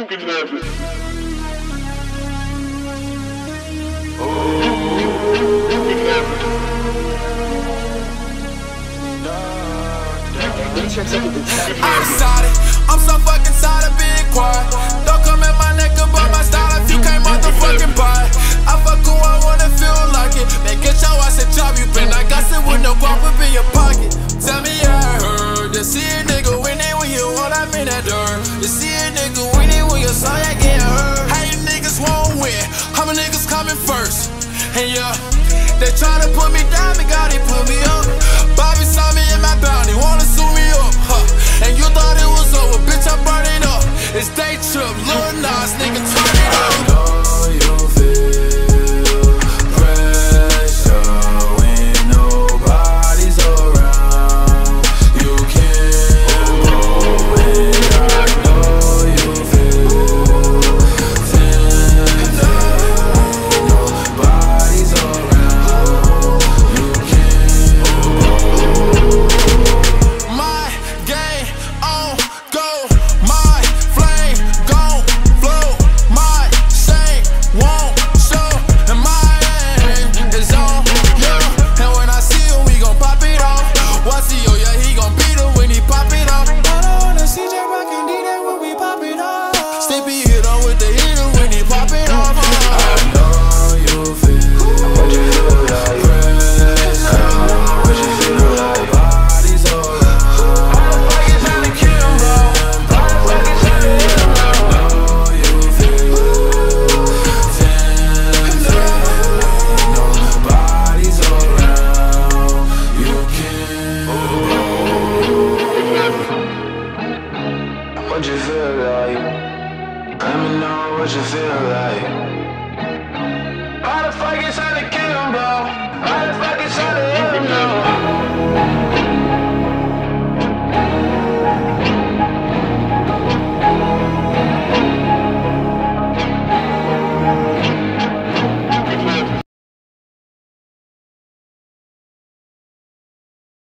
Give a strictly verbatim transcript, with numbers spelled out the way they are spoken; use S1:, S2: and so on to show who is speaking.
S1: can have it. Oh, you can have it.
S2: I'm sorry, I'm so fucking tired of being quiet. Don't come at my neck about my style if you can't motherfucking buy it. I fuck who I wanna feel like it. Man, get your ass a job, you been like I said with no guap up in your pocket. Tell me I heard, you see a nigga winning when you want I'm in that dirt. You see a nigga winning when your song ain't getting hurt. How you niggas won't win, how many niggas coming first? And yeah, they tryna put me down, but God, he put me up. Bobby saw me in my bounty, wanna sue me up, huh? And you thought it was over, bitch, I burn it up. It's day trip, Lil Nas, nigga, turn it up.
S3: I know you feel pressure when nobody's around. You can't go and I know you feel tension when nobody's around. You can't go.
S2: My game on go, my flame gon' blow, my shame won't show, and my aim is on you. And when I see him, we gon' pop it off. Watch you, yeah, he gon' beat it when he pop it off. I don't wanna see J Rock and D that when we pop it off. Stippy hit on with the hitter when he pop it off.
S3: I know you feel what you feel like pressure, what you feel like bodies around. You can't Kimbo. I know you feel tension when nobody's around. You can't. What you feel like? Let me know what you feel like. How the fuck is